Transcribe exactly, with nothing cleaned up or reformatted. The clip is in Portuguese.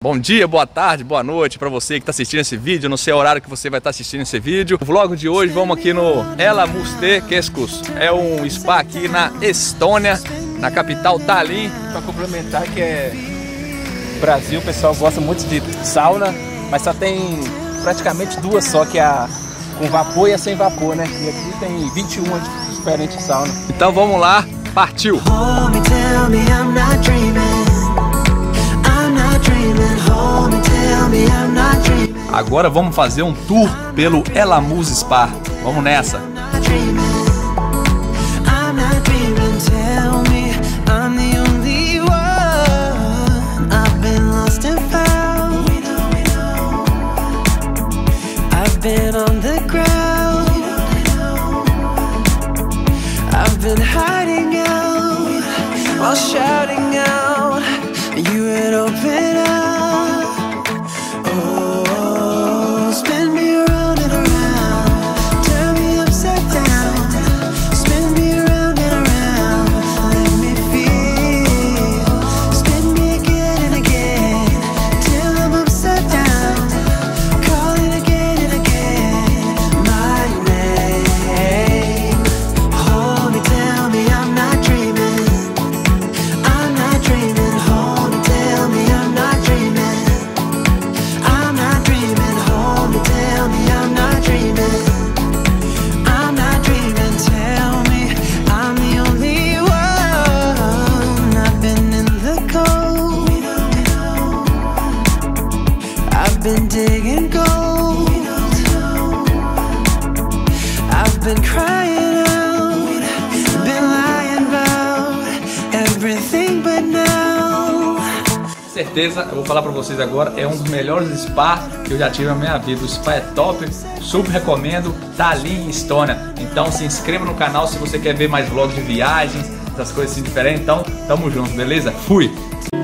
Bom dia, boa tarde, boa noite para você que está assistindo esse vídeo. Não sei o horário que você vai estar assistindo esse vídeo. O vlog de hoje, vamos aqui no Elamuste Keskus. É um spa aqui na Estônia, na capital Tallinn. Para complementar que é Brasil, o pessoal gosta muito de sauna, mas só tem praticamente duas só, que é a com vapor e a sem vapor, né? E aqui tem vinte e uma diferentes saunas. Então vamos lá, partiu! Agora vamos fazer um tour pelo Elamuste Spa. Vamos nessa! Been on the ground, I've been hiding out while shouting out, you would open up. Oh, spin me around and around, turn me upside down, spin me around and around, let me feel, spin me again and again, till I'm upside down, calling again and again. Been digging gold, I've been crying out, been lying about everything but now. Certeza, eu vou falar pra vocês agora, é um dos melhores spas que eu já tive na minha vida. O spa é top, super recomendo, Tallinn, Estônia. Então se inscreva no canal se você quer ver mais vlogs de viagens, essas coisas assim diferentes. Então tamo junto, beleza? Fui!